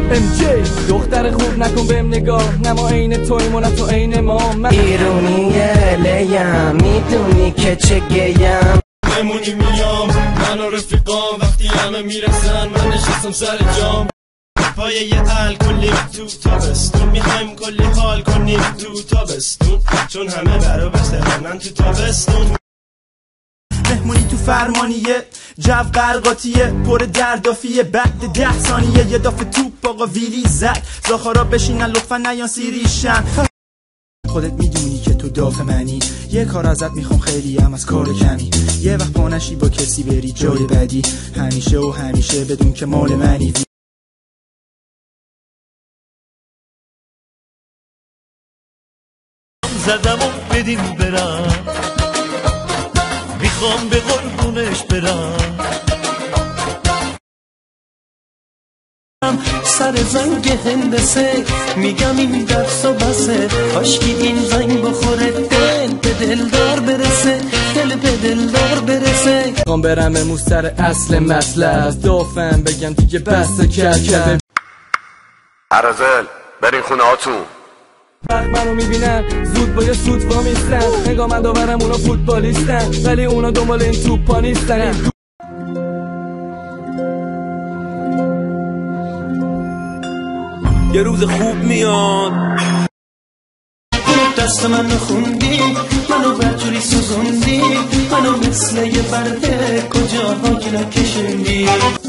MJ دختر خوب نکن بهم نگاه، نه ما عین تویم و نه تو عین ما. من ایرونیه لیم میدونی که چه گیم، بمونی میام من و رفیقام، وقتی همه میرسن من نشستم سر جام. پایه یه الکلی تو تابستون، میخوایم کلی حال کنیم تو تابستون، چون همه برا بسترنن تو تابستون. مهمونی تو فرمانیه، جو قرقاتیه، پر دردافیه، بعد 10 ثانیه یه دافه توپ آقا ویلی زد، زاخارا بشینن لطفا نیان سیریشن. خودت میدونی که تو داف منی، یه کار ازت میخوام خیلی هم از کار کمی، یه وقت پانشی با کسی بری جای بدی، همیشه و همیشه بدون که مال منی. زدم و بدیم برم، میخوام به قربونش برم، سر زنگ هندسه میگم این درس و بسه، کاشکی این زنگ بخوره دل به دلدار برسه، دل به دلدار برسه. میخوام برم امروز سر اصل مطلب، دافم بگم دیگه بس کرد. عرازل برین خونه هاتون. وقت منو میبینن زود با یه سوت وامیستن، نگاه من داورم اونا فوتبالیستن ولی اونا دنبال این توپا نیستن. یه روز خوب میاد، دست منو خوندی، منو برجوری سوزوندی، منو مثل یه برده کجاها گیرم کشوندی.